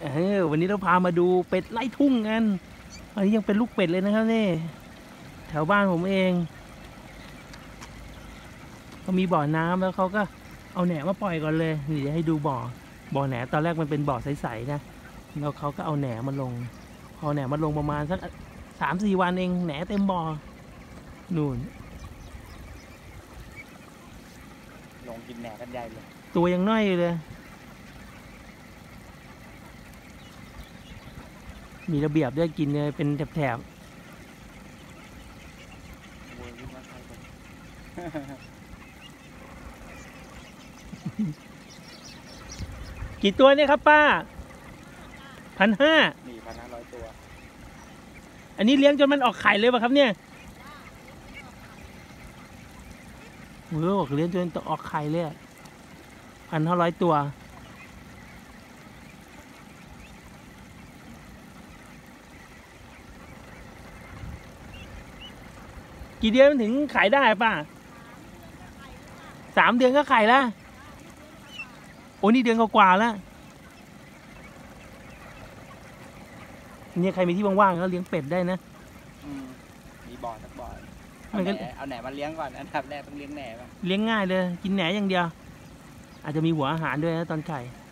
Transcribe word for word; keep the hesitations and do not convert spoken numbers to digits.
เออวันนี้เราพามาดูเป็ดไล่ทุ่งกันอันนี้ยังเป็นลูกเป็ดเลยนะครับนี่แถวบ้านผมเองเขามีบ่อน้ำแล้วเขาก็เอาแหนมาปล่อยก่อนเลยนี่จะให้ดูบ่อบ่อแหนตอนแรกมันเป็นบ่อใสๆนะแล้วเขาก็เอาแหนมาลงพอแหนมาลงประมาณสักสามสี่วันเองแหนเต็มบ่อนู่นลงกินแหนกันใหญ่เลยตัวยังน้อยเลยมีระเบียบด้วยกินเลยเป็นแถบๆกี่ตัวเนี่ยครับป้าพันห้านี่พันห้าร้อยตัวอันนี้เลี้ยงจนมันออกไข่เลยป่ะครับเนี่ยเออเลี้ยงจนออกไข่เลยพันห้าร้อยตัวกี่เดือนถึงขายได้ป่ะสามเดือนก็ขายแล้วโอ้นี่เดือนกว่าแล้วเนี่ยใครมีที่ว่างๆก็เลี้ยงเป็ดได้นะมีบ่อสักบ่อมันก็เอาแหนมาเลี้ยงก่อนอันดับแรกต้องเลี้ยงแหนก่อนเลี้ยงง่ายเลยกินแหนอย่างเดียวอาจจะมีหัวอาหารด้วยนะตอนไข่